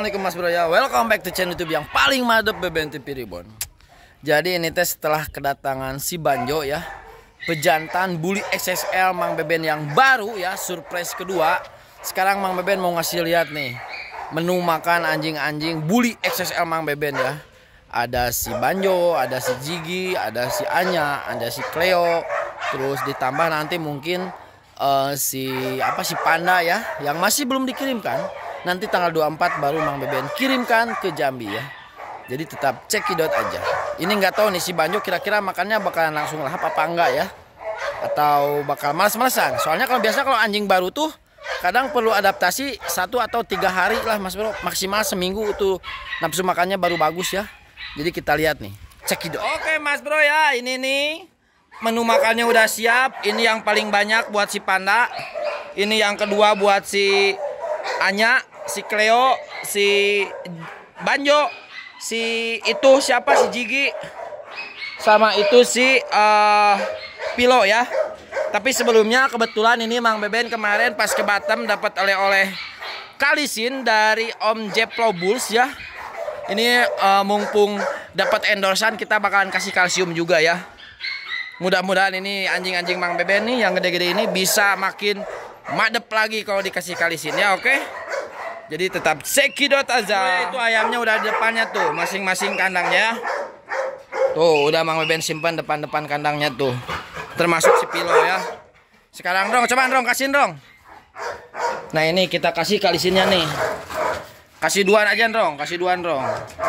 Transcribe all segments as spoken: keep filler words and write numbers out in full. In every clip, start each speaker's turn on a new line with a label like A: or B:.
A: Assalamualaikum Mas Bro ya. Welcome back to channel YouTube yang paling madep B B N T V Reborn. Jadi ini teh setelah kedatangan si Banjo ya, pejantan bully X X L Mang Beben yang baru ya, surprise kedua. Sekarang Mang Beben mau ngasih lihat nih menu makan anjing-anjing bully X X L Mang Beben ya. Ada si Banjo, ada si Jigi, ada si Anya, ada si Cleo, terus ditambah nanti mungkin uh, si apa si Panda ya, yang masih belum dikirimkan. Nanti tanggal dua puluh empat baru Mang Beben kirimkan ke Jambi ya. Jadi tetap cekidot aja. Ini nggak tahu nih si Banjo kira-kira makannya bakalan langsung lahap apa enggak ya, atau bakal males-malesan. Soalnya kalau biasa kalau anjing baru tuh kadang perlu adaptasi satu atau tiga hari lah Mas Bro, maksimal seminggu itu nafsu makannya baru bagus ya. Jadi kita lihat nih, cekidot. Oke Mas Bro ya, ini nih menu makannya udah siap. Ini yang paling banyak buat si Panda. Ini yang kedua buat si Anya, si Cleo, si Banjo, si itu siapa si Jigi, sama itu si uh, Pilo ya. Tapi sebelumnya kebetulan ini Mang Beben kemarin pas ke Batam dapat oleh-oleh kalisin dari Om Jeplo Bulls ya. Ini uh, mumpung dapat endorsan, kita bakalan kasih kalsium juga ya. Mudah-mudahan ini anjing-anjing Mang Beben nih yang gede-gede ini bisa makin madep lagi kalau dikasih kalisin ya, oke? Jadi tetap sekidot aja. Itu ayamnya udah di depannya tuh, masing-masing kandangnya. Tuh, udah Mang Beben simpan depan-depan kandangnya tuh. Termasuk si Pilo ya. Sekarang dong, coba dong kasihin dong. Nah, ini kita kasih kalisinnya nih. Kasih duaan aja dong, kasih duaan dong.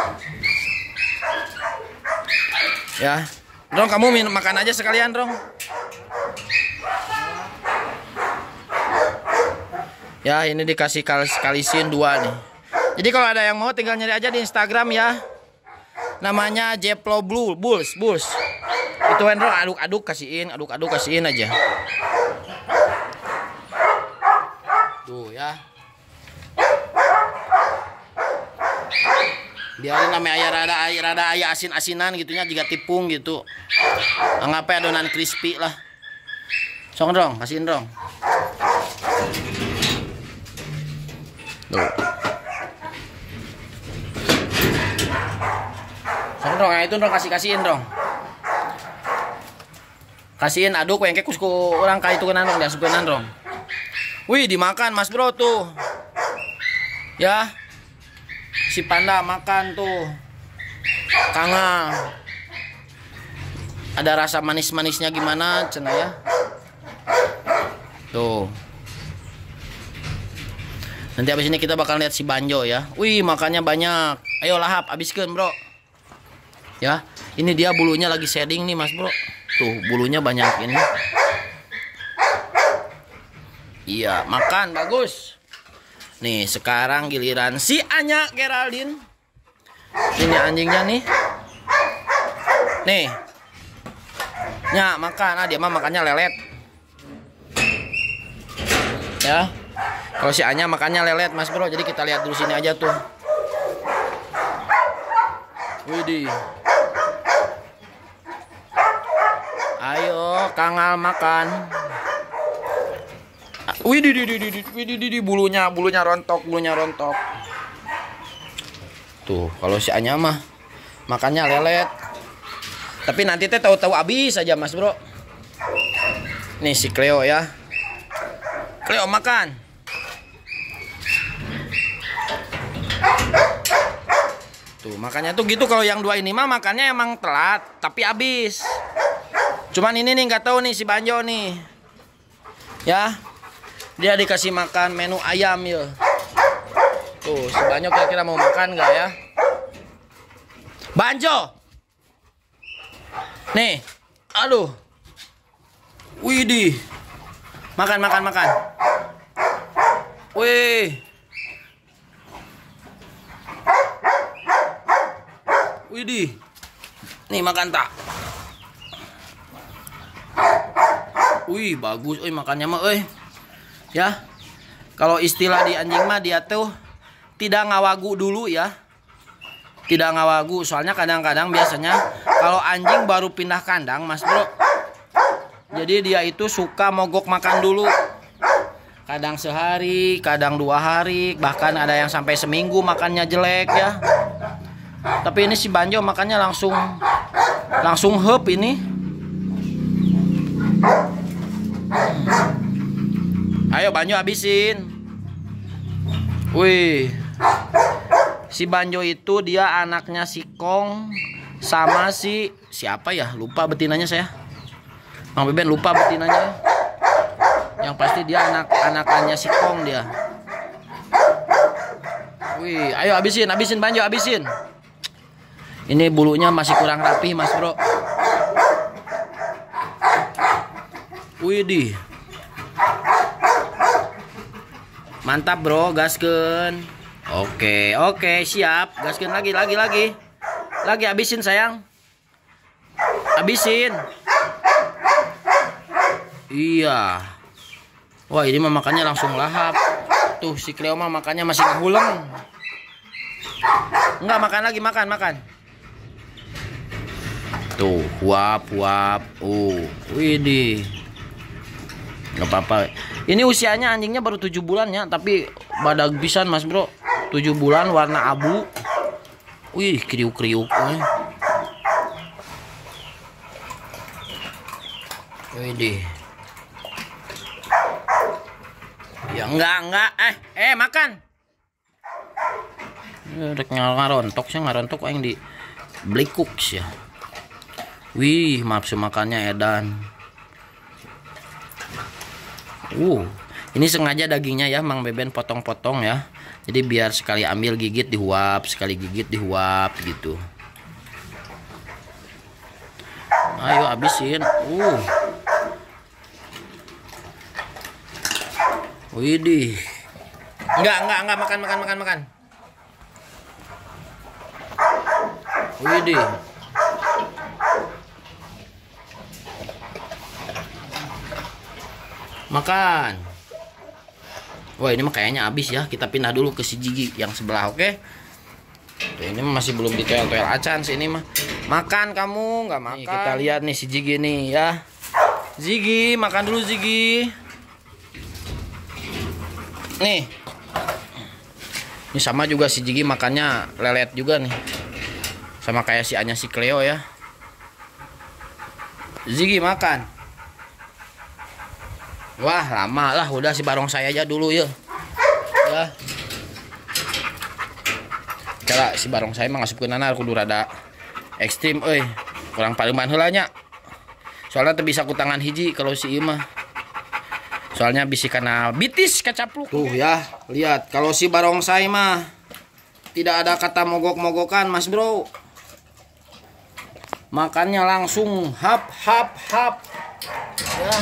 A: Ya. Dong, kamu minum makan aja sekalian dong. Ya, ini dikasih kalisin dua nih. Jadi kalau ada yang mau tinggal nyari aja di Instagram ya. Namanya Jeplo Blue Bulls, Bulls. Itu Hendro aduk-aduk kasihin, aduk-aduk kasihin aja. Tuh ya. Biarin namanya ayah rada ayah rada ayah asin-asinan gitunya juga tipung gitu. Anggapnya adonan crispy lah. Song dong, kasihin dong. Tuh. Song dong, ya itu dong kasih-kasihin dong. Kasihin aduk wengke kusku orang kali itu kenan dong, diasukenan dong. Wih, dimakan Mas Bro tuh. Ya. Si Panda makan tuh. Kangang. Ada rasa manis-manisnya gimana cenah ya. Tuh. Nanti abis ini kita bakal lihat si Banjo ya. Wih, makannya banyak. Ayo lahap, habiskan bro. Ya, ini dia bulunya lagi shading nih Mas Bro. Tuh, bulunya banyak ini. Iya, makan bagus. Nih, sekarang giliran si Anya Geraldine. Ini anjingnya nih. Nih. Nya, makan. Ah, dia mah makannya lelet. Ya. Kalau si Anya makannya lelet Mas Bro. Jadi kita lihat dulu sini aja tuh. Widih. Ayo Kangal makan. Widih, widih, widih, widih, widih, bulunya, bulunya rontok, bulunya rontok. Tuh, kalau si Anya mah makannya lelet. Tapi nanti teh tahu-tahu habis aja Mas Bro. Nih si Cleo ya. Cleo makan. Tuh, makanya tuh gitu kalau yang dua ini mah makannya emang telat, tapi habis. Cuman ini nih nggak tahu nih si Banjo nih. Ya. Dia dikasih makan menu ayam ya. Tuh, si Banjo kira-kira mau makan nggak ya? Banjo. Nih. Aduh. Widih. Makan makan makan. Wih. Widih. Nih makan tak. Wih, bagus euy makannya mah euy. Ya. Kalau istilah di anjing mah dia tuh tidak ngawagu dulu ya. Tidak ngawagu, soalnya kadang-kadang biasanya kalau anjing baru pindah kandang Mas Bro. Jadi dia itu suka mogok makan dulu. Kadang sehari, kadang dua hari, bahkan ada yang sampai seminggu makannya jelek ya. Tapi ini si Banjo makannya langsung langsung hep ini. Ayo Banjo habisin. Wih. Si Banjo itu dia anaknya si Kong sama si siapa ya? Lupa betinanya saya. Mang Beben lupa betinanya. Yang pasti dia anak-anakannya si Kong dia. Wih, ayo habisin, habisin Banjo, habisin. Ini bulunya masih kurang rapi, Mas Bro. Wih di. Mantap Bro, gaskeun. Oke, oke, siap. Gaskeun lagi, lagi, lagi. Lagi habisin sayang. Habisin. Iya. Wah, ini mah makannya langsung lahap. Tuh si Cleo mah makannya masih ngehuleng. Enggak, makan lagi, makan, makan. Tuh, huap, huap. Uh, widih. Enggak apa-apa. Ini usianya anjingnya baru tujuh bulan ya, tapi badag pisan Mas Bro. tujuh bulan warna abu. Wih, kriuk-kriuk. Widih. Ya enggak, enggak. Eh, eh makan. Rek ngarontok sih, ngarontok yang di Black Cooks ya. Wih, maaf makannya edan. Uh, ini sengaja dagingnya ya Mang Beben potong-potong ya. Jadi biar sekali ambil gigit dihuap, sekali gigit dihuap gitu. Ayo habisin. Uh. Widih. Enggak, enggak, enggak makan, makan, makan, makan. Widih. Makan. Wah, ini mah kayaknya habis ya. Kita pindah dulu ke si Jigi yang sebelah, oke? Tuh, ini masih belum ditoel-toel acan sih ini mah. Makan kamu, nggak makan. Nih, kita lihat nih si Jigi nih ya. Ziggy, makan dulu Ziggy. Nih. Ini sama juga si Jigi makannya lelet juga nih. Sama kayak si Anya si Cleo ya. Ziggy makan. Wah, lama lah, udah si barong saya aja dulu ya. Ya. Kala si barong saya mah ngasupkeun nana kudu rada ekstrim euy. Kurang paliman heula nya. Soalnya teu bisa ku tangan hiji kalau si ieu mah. Soalnya bisi kana bitis kacapluk. Tuh ya, lihat kalau si barongsai mah tidak ada kata mogok-mogokan, Mas Bro. Makannya langsung hap hap hap. Ya.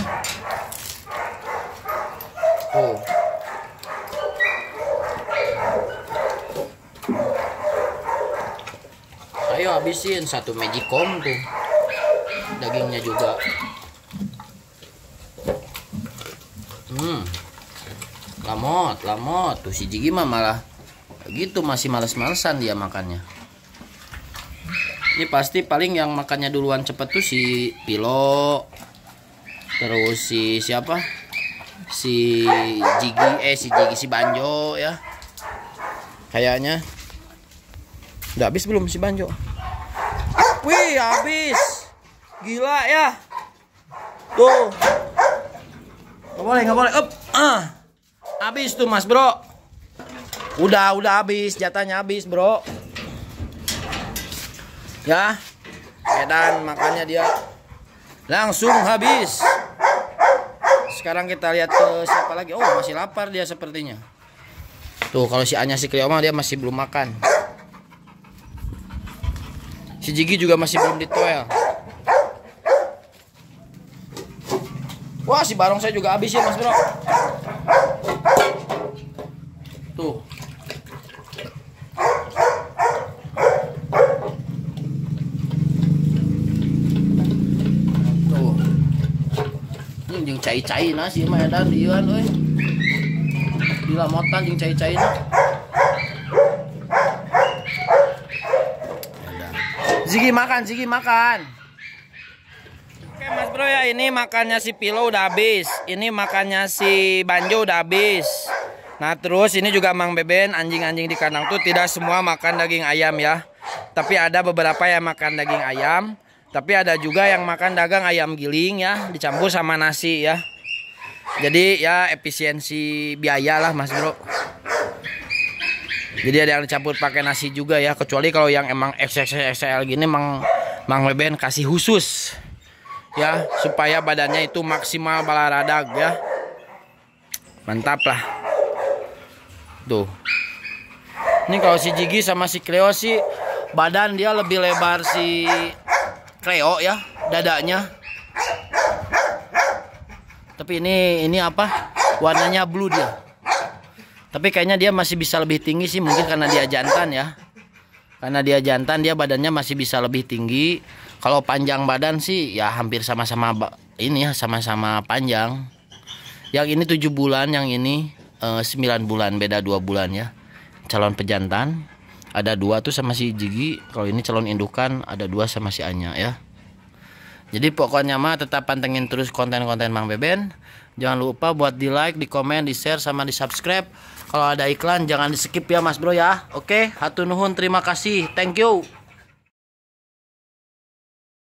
A: Tuh. Ayo habisin satu magicom tuh. Dagingnya juga. Hmm, lamot, lamot. Tuh si Jigi mah malah gitu, masih males-malesan dia makannya. Ini pasti paling yang makannya duluan cepet tuh si Pilo. Terus si siapa? Si Jigi, eh si Jigi si Banjo ya. Kayaknya. Udah habis belum si Banjo? Wih, habis. Gila ya. Tuh. Gak boleh, gak boleh. Up. Ah. Habis tuh Mas Bro. Udah, udah habis. Jatahnya habis Bro. Ya. Edan makannya dia langsung habis. Sekarang kita lihat ke siapa lagi. Oh, masih lapar dia sepertinya. Tuh, kalau si Anya si Cleo mah dia masih belum makan. Si Jigi juga masih belum ditoel. Wah, si barong saya juga habis ya Mas Bro. Tuh. Tuh. Ini jeung cai-cai na si mah edan ieu euy. Dilamotan jeung cai-cai na. Ziggy makan, Ziggy makan. Oke Mas Mas Bro ya, ini makannya si Pilo udah habis. Ini makannya si Banjo udah habis. Nah terus ini juga Mang Beben, anjing-anjing di kandang tuh tidak semua makan daging ayam ya. Tapi ada beberapa yang makan daging ayam. Tapi ada juga yang makan dagang ayam giling ya, dicampur sama nasi ya. Jadi ya efisiensi biaya lah Mas Bro. Jadi ada yang dicampur pakai nasi juga ya. Kecuali kalau yang emang X X L gini Mang, Mang Beben kasih khusus ya, supaya badannya itu maksimal balaradag ya. Mantap lah. Tuh. Ini kalau si Jigi sama si Cleo sih badan dia lebih lebar si Cleo ya, dadanya. Tapi ini ini apa? Warnanya blue dia. Tapi kayaknya dia masih bisa lebih tinggi sih, mungkin karena dia jantan ya. Karena dia jantan, dia badannya masih bisa lebih tinggi. Kalau panjang badan sih ya hampir sama-sama ini ya, sama-sama panjang. Yang ini tujuh bulan, yang ini eh, sembilan bulan, beda dua bulan ya. Calon pejantan ada dua tuh sama si Jigi. Kalau ini calon indukan ada dua sama si Anya ya. Jadi pokoknya mah tetap pantengin terus konten-konten Mang Beben. Jangan lupa buat di like, di komen, di share, sama di subscribe. Kalau ada iklan jangan di skip ya Mas Bro ya. Oke, hatur nuhun, terima kasih, thank you.